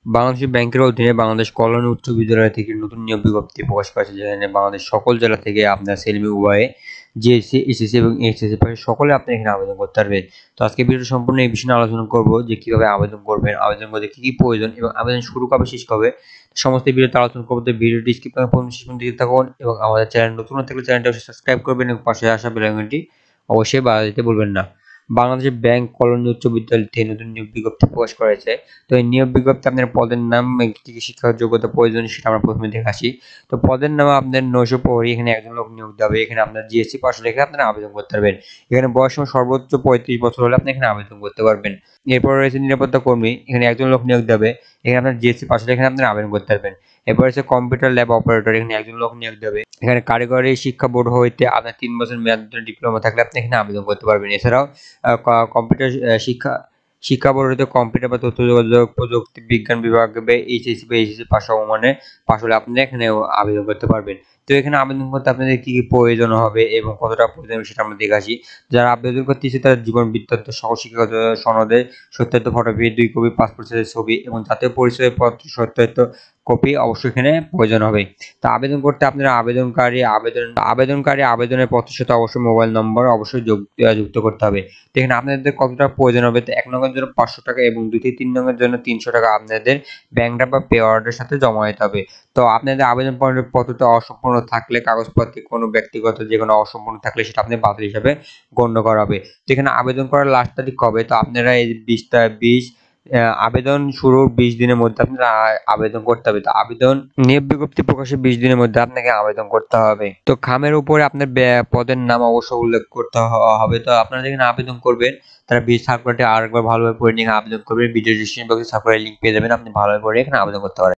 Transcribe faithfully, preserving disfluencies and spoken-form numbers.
বাংলাদেশ ব্যাংকের অধীনে বাংলাদেশ কল্যাণ উচ্চ বিদ্যালয় থেকে নতুন নিয়োগ বিজ্ঞপ্তি প্রকাশ করেছে, যেখানে বাংলাদেশ সকল জেলা থেকে আপনার ছেলেমেয়ে উভয়ে জিএসসি, এসএসসি এবং এইচএসসি পাশে সকলে আপনি এখানে আবেদন করতে পারবেন। তো আজকে ভিডিও সম্পূর্ণ এই বিষয়ে আলোচনা করব যে কিভাবে আবেদন করবেন, আবেদন করতে কি কি প্রয়োজন এবং আবেদন শুরু কবে শেষ কবে, সমস্ত ভিডিওতে আলোচনা করব। ভিডিওটি স্কিপ না করে শেষ পর্যন্ত দেখতে থাকুন এবং আমাদের চ্যানেল নতুন হলে চ্যানেলটি অবশ্যই সাবস্ক্রাইব করবেন এবং পাশে আসা বেল আইকনটি অবশ্যই বাজিয়ে দিতে ভুলবেন না। বাংলাদেশের ব্যাংক কল্যাণ উচ্চ বিদ্যালয় থেকে নতুন নিয়োগ বিজ্ঞপ্তি প্রকাশ করা হয়েছে। তো এই নিয়োগ বিজ্ঞপ্তি আপনার পদের নাম, কি কি শিক্ষাগত যোগ্যতা প্রয়োজন সেটা আমরা প্রথমে দেখে আসি। তো পদের নাম আপনার নয়শো প্রহরী, এখানে একজন লোক নিয়োগ দেবে। এখানে আপনার জিএসসি পাস রেখে আপনারা আবেদন করতে পারবেন। এখানে বয়স সীমা সর্বোচ্চ পঁয়ত্রিশ বছর হলে আপনি এখানে আবেদন করতে পারবেন। এরপর রয়েছে নিরাপত্তা কর্মী, এখানে একজন লোক নিয়োগ দেবে। এখানে আপনার জিএসসি পাস রেখে আপনারা আবেদন করতে পারবেন। এরপর হচ্ছে কম্পিউটার ল্যাব অপারেটর, এখানে একজন লোক নিয়োগ দেবে। এখানে কারিগরি শিক্ষা বোর্ড হইতে আপনার তিন বছর মেয়াদের ডিপ্লোমা থাকলে আপনি এখানে আবেদন করতে পারবেন। এছাড়াও কম্পিউটার শিক্ষা শিক্ষা বোর্ড হতে কম্পিউটার বা তথ্য যোগাযোগ প্রযুক্তি বিজ্ঞান বিভাগে এইচএসসি বা এইচএসসি পাস সমমানে পাস হলে আপনি এখানে আবেদন করতে পারবেন। তো এখানে আবেদন করতে আপনাদের কি কি প্রয়োজন হবে এবং কতটা প্রয়োজন সেটা আমরা দেখে আসি। যারা আবেদন করতে ইচ্ছে তারা জীবন বৃত্তান্ত সহ শিক্ষাগত সনদে সত্যায়িত ফটোকপি, দুই কপি পাসপোর্ট সাইজের ছবি এবং জাতীয় পরিচয়পত্র সত্যায়িত কপি অবশ্যই এখানে প্রয়োজন হবে। তো আবেদন করতে আপনারা আবেদনকারী আবেদন আবেদনকারী আবেদনের পত্রের সাথে অবশ্যই মোবাইল নম্বর অবশ্যই যুক্ত করতে হবে। তো এখানে আপনাদের কতটা প্রয়োজন হবে, তো এক নঙের জন্য পাঁচশো টাকা এবং দুই থেকে তিন নঙের জন্য তিনশো টাকা আপনাদের ব্যাংক ড্রাফট বা পে অর্ডারের সাথে জমা দিতে হবে। তো আপনাদের আবেদন পত্রটা অসম্পূর্ণ থাকলে, কাগজপত্রে কোনো ব্যক্তিগত যে কোনো অসম্পূর্ণ থাকলে সেটা আপনি বাতিল হিসাবে গণ্য করা হবে। তো এখানে আবেদন করার লাস্ট তারিখ কবে, তো আপনারা এই বিশটা বিশ আবেদন শুরুর বিশ দিনের মধ্যে আপনারা আবেদন করতে হবে। তো আবেদন নিয়োগ বিজ্ঞপ্তি প্রকাশের বিশ দিনের মধ্যে আপনাকে আবেদন করতে হবে। তো খামের উপরে আপনার পদের নাম অবশ্যই উল্লেখ করতে হবে। তো আপনারা যেখানে আবেদন করবেন তারা বিশ সার্কুলারটি আরেকবার ভালোভাবে পড়ে নিয়ে আবেদন করবেন। ভিডিও ডিসক্রিপশন বক্সে সার্কুলার লিংক পেয়ে যাবেন, আপনি ভালোভাবে পড়ে এখানে আবেদন করতে পারেন।